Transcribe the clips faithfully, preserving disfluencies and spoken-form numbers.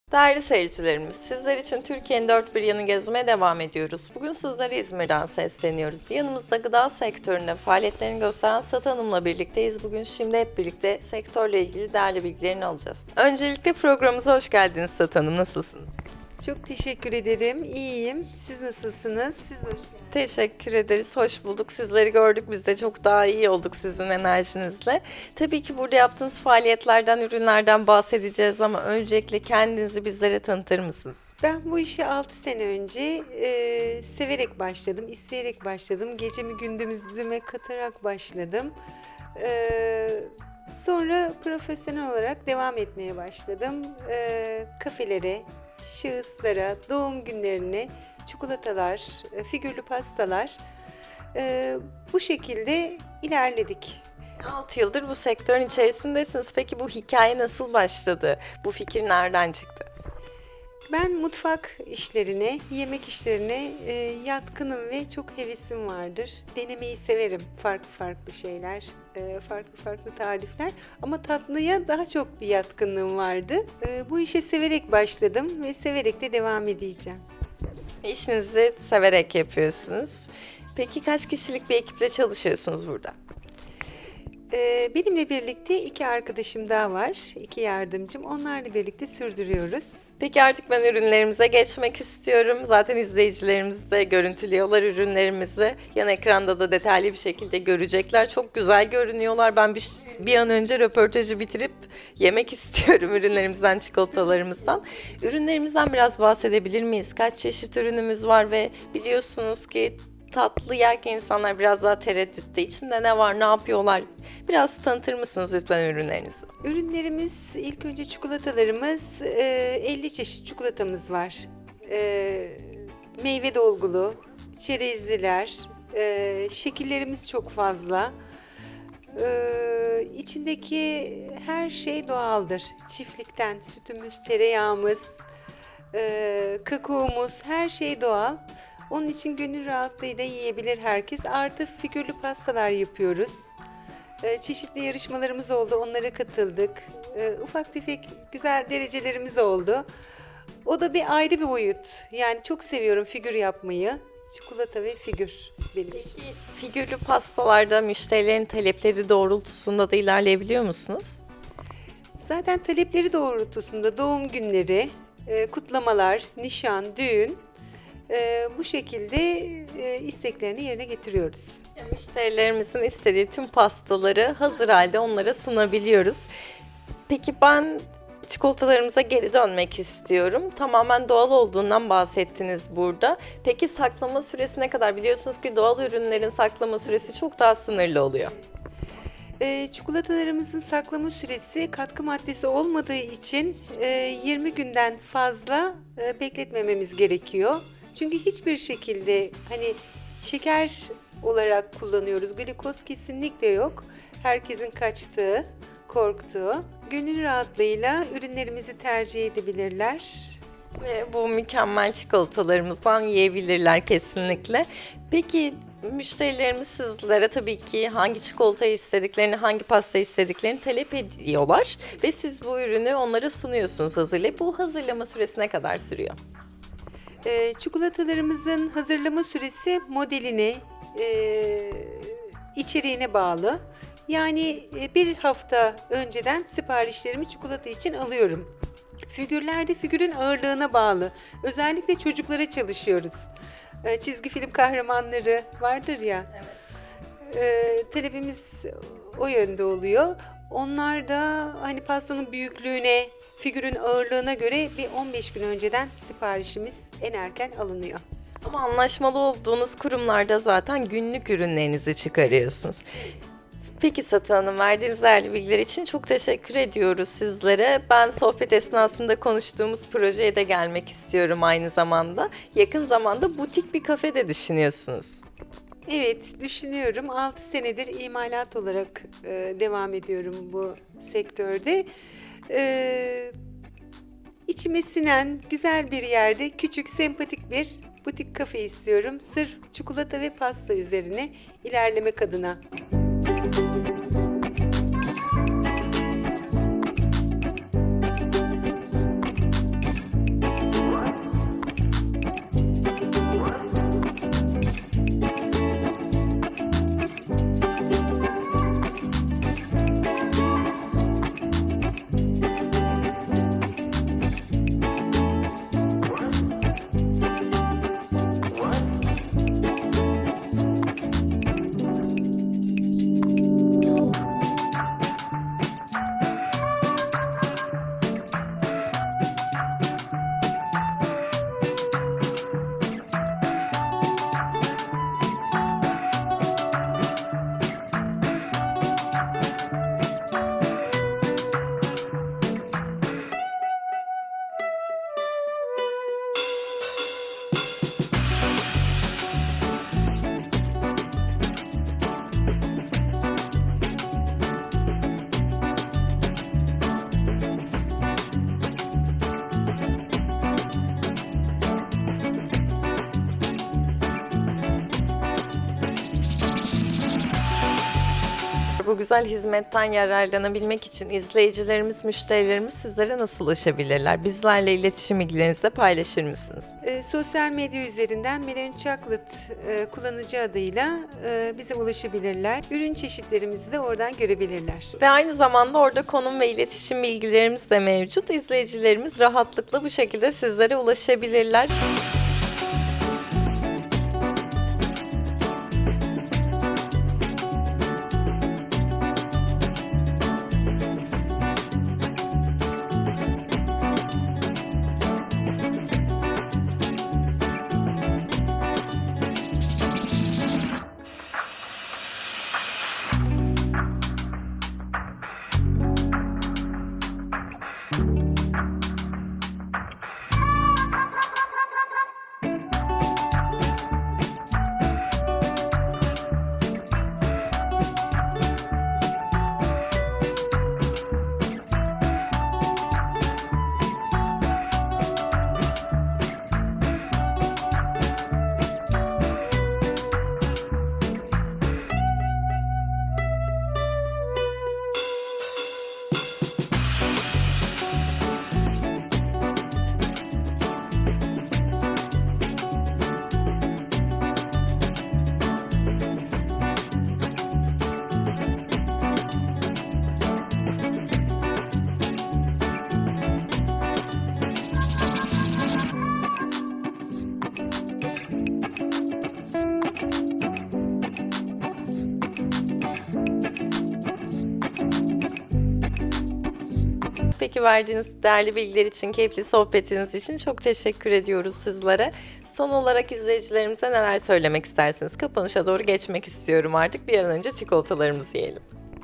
Değerli seyircilerimiz, sizler için Türkiye'nin dört bir yanı gezmeye devam ediyoruz. Bugün sizlere İzmir'den sesleniyoruz. Yanımızda gıda sektöründe faaliyetlerini gösteren Sata Hanım'la birlikteyiz. Bugün şimdi hep birlikte sektörle ilgili değerli bilgilerini alacağız. Öncelikle programımıza hoş geldiniz Sata Hanım, nasılsınız? Çok teşekkür ederim. İyiyim. Siz nasılsınız? Siz hoş geldiniz. Teşekkür ederiz. Hoş bulduk. Sizleri gördük. Biz de çok daha iyi olduk sizin enerjinizle. Tabii ki burada yaptığınız faaliyetlerden, ürünlerden bahsedeceğiz ama öncelikle kendinizi bizlere tanıtır mısınız? Ben bu işe altı sene önce e, severek başladım, isteyerek başladım. Gecemi gündüzüme katarak başladım. E, sonra profesyonel olarak devam etmeye başladım. E, kafelere, şahıslara, doğum günlerine, çikolatalar, e, figürlü pastalar e, bu şekilde ilerledik. altı yıldır bu sektörün içerisindesiniz. Peki bu hikaye nasıl başladı? Bu fikir nereden çıktı? Ben mutfak işlerine, yemek işlerine e, yatkınım ve çok hevesim vardır. Denemeyi severim, farklı farklı şeyler, e, farklı farklı tarifler. Ama tatlıya daha çok bir yatkınlığım vardı. E, bu işe severek başladım ve severek de devam edeceğim. İşinizi severek yapıyorsunuz. Peki kaç kişilik bir ekiple çalışıyorsunuz burada? E, benimle birlikte iki arkadaşım daha var, iki yardımcım. Onlarla birlikte sürdürüyoruz. Peki artık ben ürünlerimize geçmek istiyorum. Zaten izleyicilerimiz de görüntülüyorlar ürünlerimizi. Yan ekranda da detaylı bir şekilde görecekler. Çok güzel görünüyorlar. Ben bir, bir an önce röportajı bitirip yemek istiyorum ürünlerimizden, çikolatalarımızdan. Ürünlerimizden biraz bahsedebilir miyiz? Kaç çeşit ürünümüz var ve biliyorsunuz ki tatlı yerken insanlar biraz daha tereddütte. İçinde ne var, ne yapıyorlar? Biraz tanıtır mısınız lütfen ürünlerinizi? Ürünlerimiz, ilk önce çikolatalarımız, e, elli çeşit çikolatamız var. E, meyve dolgulu, çerezliler, e, şekillerimiz çok fazla. E, içindeki her şey doğaldır. Çiftlikten sütümüz, tereyağımız, e, kakaomuz, her şey doğal. Onun için gönül rahatlığıyla yiyebilir herkes. Artı figürlü pastalar yapıyoruz. Ee, çeşitli yarışmalarımız oldu, onlara katıldık. Ee, ufak tefek güzel derecelerimiz oldu. O da bir ayrı bir boyut. Yani çok seviyorum figür yapmayı. Çikolata ve figür benim için. Peki figürlü pastalarda müşterilerin talepleri doğrultusunda da ilerleyebiliyor musunuz? Zaten talepleri doğrultusunda doğum günleri, e, kutlamalar, nişan, düğün e, bu şekilde e, isteklerini yerine getiriyoruz. Ya, müşterilerimizin istediği tüm pastaları hazır halde onlara sunabiliyoruz. Peki ben çikolatalarımıza geri dönmek istiyorum. Tamamen doğal olduğundan bahsettiniz burada. Peki saklama süresi ne kadar? Biliyorsunuz ki doğal ürünlerin saklama süresi çok daha sınırlı oluyor. E, çikolatalarımızın saklama süresi katkı maddesi olmadığı için e, yirmi günden fazla e, bekletmememiz gerekiyor. Çünkü hiçbir şekilde hani şeker olarak kullanıyoruz. Glikoz kesinlikle yok. Herkesin kaçtığı, korktuğu. Gönül rahatlığıyla ürünlerimizi tercih edebilirler. Ve bu mükemmel çikolatalarımızdan yiyebilirler kesinlikle. Peki müşterilerimiz sizlere tabii ki hangi çikolatayı istediklerini, hangi pastayı istediklerini talep ediyorlar. Ve siz bu ürünü onlara sunuyorsunuz hazırlayıp. Bu hazırlama süresi ne kadar sürüyor? Ee, çikolatalarımızın hazırlama süresi modeline, e, içeriğine bağlı. Yani e, bir hafta önceden siparişlerimi çikolata için alıyorum. Figürlerde figürün ağırlığına bağlı. Özellikle çocuklara çalışıyoruz. Ee, çizgi film kahramanları vardır ya. E, talebimiz o yönde oluyor. Onlar da hani pastanın büyüklüğüne, figürün ağırlığına göre bir on beş gün önceden siparişimiz en erken alınıyor. Ama anlaşmalı olduğunuz kurumlarda zaten günlük ürünlerinizi çıkarıyorsunuz. Peki Satı Hanım, verdiğiniz değerli bilgiler için çok teşekkür ediyoruz sizlere. Ben sohbet esnasında konuştuğumuz projeye de gelmek istiyorum aynı zamanda. Yakın zamanda butik bir kafe de düşünüyorsunuz. Evet, düşünüyorum. altı senedir imalat olarak e, devam ediyorum bu sektörde. E, içime sinen güzel bir yerde küçük, sempatik bir butik kafe istiyorum. Sırf çikolata ve pasta üzerine ilerlemek adına. bu güzel hizmetten yararlanabilmek için izleyicilerimiz, müşterilerimiz sizlere nasıl ulaşabilirler? Bizlerle iletişim bilgilerinizi de paylaşır mısınız? E, sosyal medya üzerinden Melon Chocolate e, kullanıcı adıyla e, bize ulaşabilirler. Ürün çeşitlerimizi de oradan görebilirler. Ve aynı zamanda orada konum ve iletişim bilgilerimiz de mevcut. İzleyicilerimiz rahatlıkla bu şekilde sizlere ulaşabilirler. Peki verdiğiniz değerli bilgiler için, keyifli sohbetiniz için çok teşekkür ediyoruz sizlere. Son olarak izleyicilerimize neler söylemek istersiniz? Kapanışa doğru geçmek istiyorum artık. Bir an önce çikolatalarımızı yiyelim.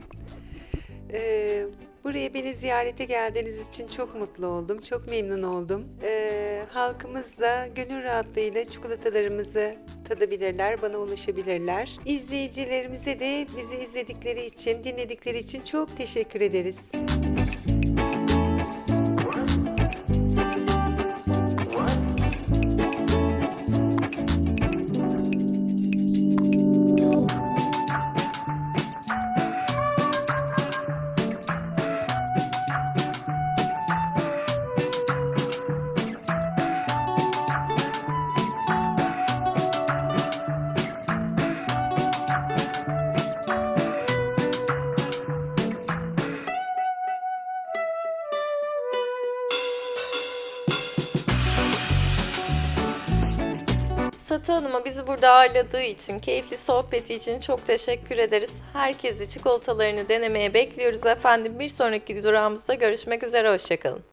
Ee, buraya beni ziyarete geldiğiniz için çok mutlu oldum, çok memnun oldum. Ee, halkımız da gönül rahatlığıyla çikolatalarımızı tadabilirler, bana ulaşabilirler. İzleyicilerimize de bizi izledikleri için, dinledikleri için çok teşekkür ederiz. Satı Hanım'a bizi burada ağırladığı için, keyifli sohbeti için çok teşekkür ederiz. Herkesi çikolatalarını denemeye bekliyoruz efendim. Bir sonraki durağımızda görüşmek üzere, hoşçakalın.